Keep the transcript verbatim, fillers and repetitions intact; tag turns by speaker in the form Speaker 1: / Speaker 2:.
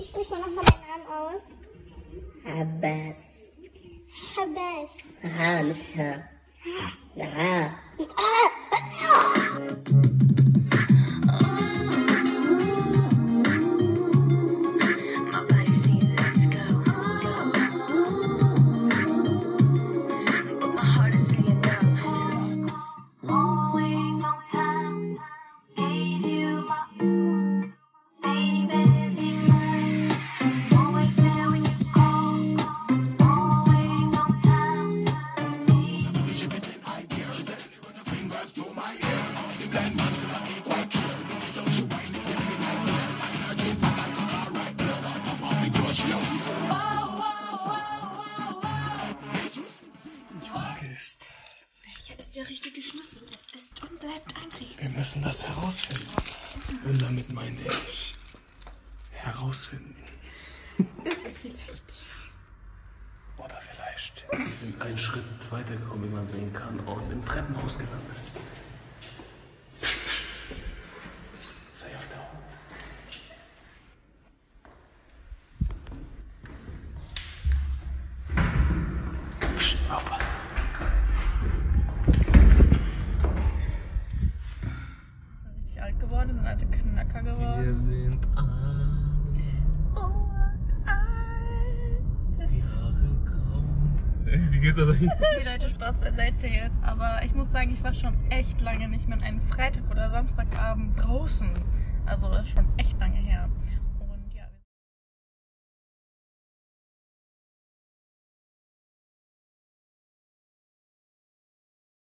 Speaker 1: Wie spricht man nochmal deinen Namen aus?
Speaker 2: Abbas.
Speaker 1: Abbas.
Speaker 2: Aha, nicht Herr. Aha.
Speaker 3: Der richtige Schlüssel ist und bleibt ein Rätsel.
Speaker 4: Wir müssen das herausfinden. Und damit meine ich herausfinden.
Speaker 3: Ist es vielleicht?
Speaker 4: Oder vielleicht. Wir sind einen Schritt weitergekommen, wie man sehen kann, und im Treppenhaus gelandet. Sei auf der Hut. Psst, aufpassen.
Speaker 3: Alt geworden, sind alte Knacker geworden.
Speaker 4: Wir sind alt.
Speaker 3: Oh, alt.
Speaker 4: Die Haare grau. Wie geht das eigentlich?
Speaker 3: Okay, Leute, Spaß beiseite jetzt. Aber ich muss sagen, ich war schon echt lange nicht mehr an einem Freitag oder Samstagabend draußen. Also das ist schon echt lange her.